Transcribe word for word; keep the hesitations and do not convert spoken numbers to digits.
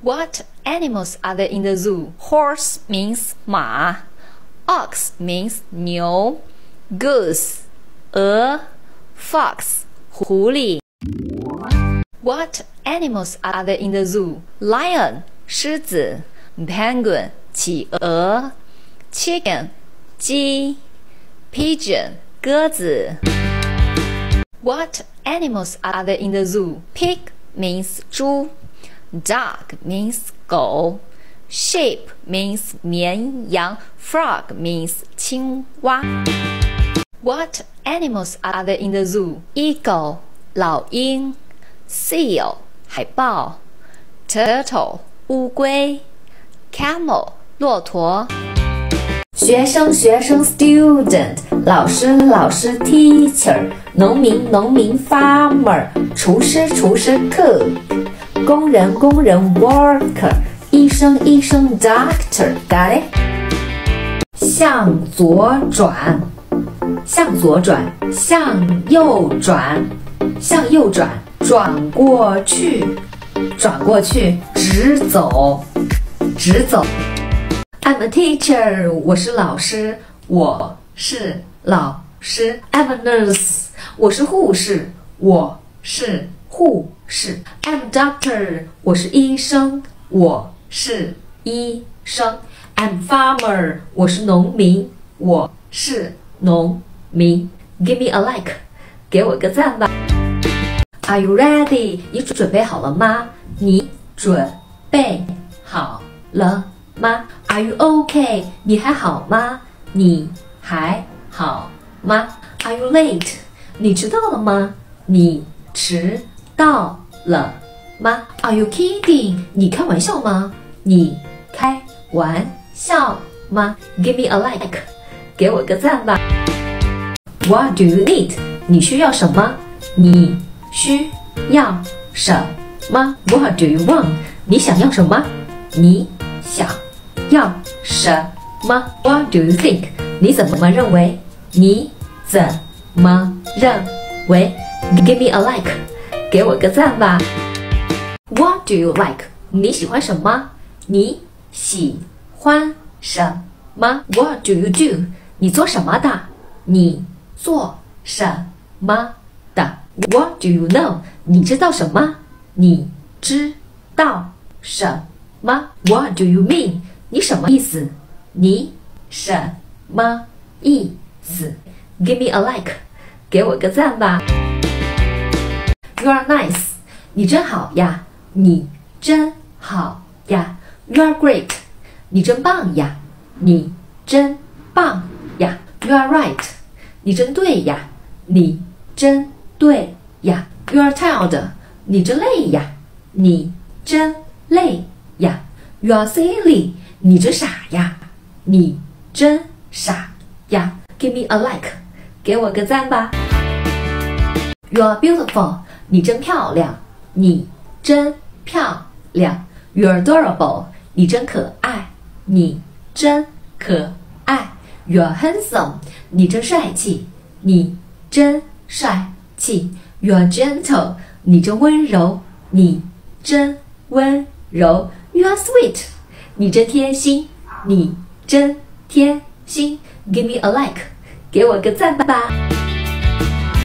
What animals are there in the zoo? Horse means 马 Ox means 牛 Goose 鹅 Fox 狐狸 What animals are there in the zoo? Lion 狮子 Penguin 企鹅 Chicken 鸡 Pigeon 鸽子 What animals are there in the zoo? Pig means 猪 Dog means 狗 Sheep means 绵羊 Frog means 青蛙 What animals are there in the zoo? Eagle 老鹰 Seal 海豹 Turtle 乌龟 Camel 骆驼学生学生 student 老师老师 teacher 农民农民 farmer 厨师厨师 cook 工人工人 worker 医生医生 doctor got it 向左转向左转向右转向右转转过去转过去直走直走I'm a teacher 我是老师我是老师 I'm a nurse 我是护士我是护士 I'm a doctor 我是医生我是医生 I'm a farmer 我是农民我是农民 Give me a like 给我个赞吧 Are you ready 你准备好了吗你准备好了吗 Are you okay 你还好吗你还好吗 Are you late 你迟到了吗你迟到了吗 Are you kidding 你开玩笑吗你开玩笑吗 Give me a like 给我个赞吧 What do you need 你需要什么你需要什么 What do you want 你想要什么你想要什么 What do you think 你怎么认为你怎么认为 Give me a like 给我个赞吧 What do you like 你喜欢什么你喜欢什么 What do you do 你做什么的你做什么的 What do you know 你知道什么你知道什么 What do you mean 你什么意思你什么意思 Give me a like 给我个赞吧 You are nice 你真好呀你真好呀 You are great 你真棒呀你真棒呀 You are right 你真对呀你真对呀 You are tired 你真累呀你真累呀 You are silly 你真傻呀你真傻呀 Give me a like 给我个赞吧 You are beautiful 你真漂亮你真漂亮 You are adorable 你真可爱你真可爱 You are handsome 你真帅气你真帅气 You are gentle 你真温柔你真温柔 You are sweet 你真贴心你真贴心 Give me a like 给我个赞吧